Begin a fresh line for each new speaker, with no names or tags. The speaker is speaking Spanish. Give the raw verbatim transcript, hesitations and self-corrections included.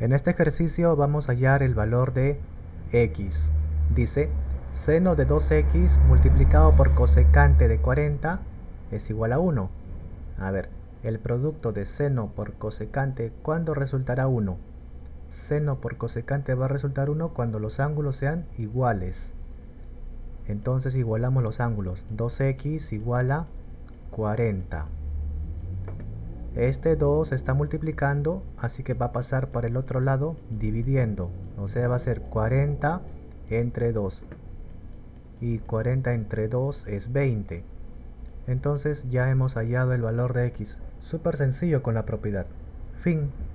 En este ejercicio vamos a hallar el valor de x. Dice, seno de dos equis multiplicado por cosecante de cuarenta es igual a uno. A ver, el producto de seno por cosecante, ¿cuándo resultará uno? Seno por cosecante va a resultar uno cuando los ángulos sean iguales. Entonces igualamos los ángulos. dos equis igual a cuarenta. Este dos está multiplicando, así que va a pasar por el otro lado dividiendo. O sea, va a ser cuarenta entre dos. Y cuarenta entre dos es veinte. Entonces ya hemos hallado el valor de x. Súper sencillo con la propiedad. Fin.